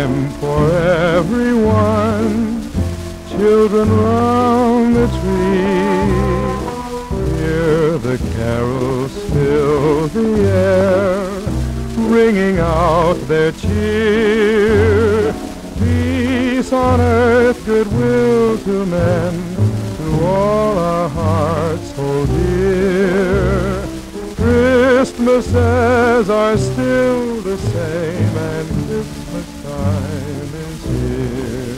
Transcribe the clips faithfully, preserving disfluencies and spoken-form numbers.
time for everyone. Children round the tree, hear the carols fill the air, ringing out their cheer. Peace on earth, goodwill to men, to all our hearts hold dear. Christmases are still the same, and Christmas time is here.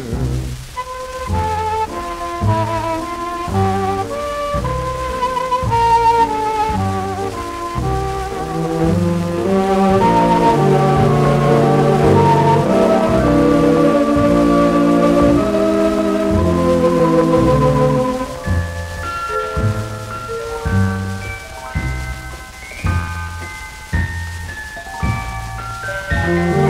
Thank you.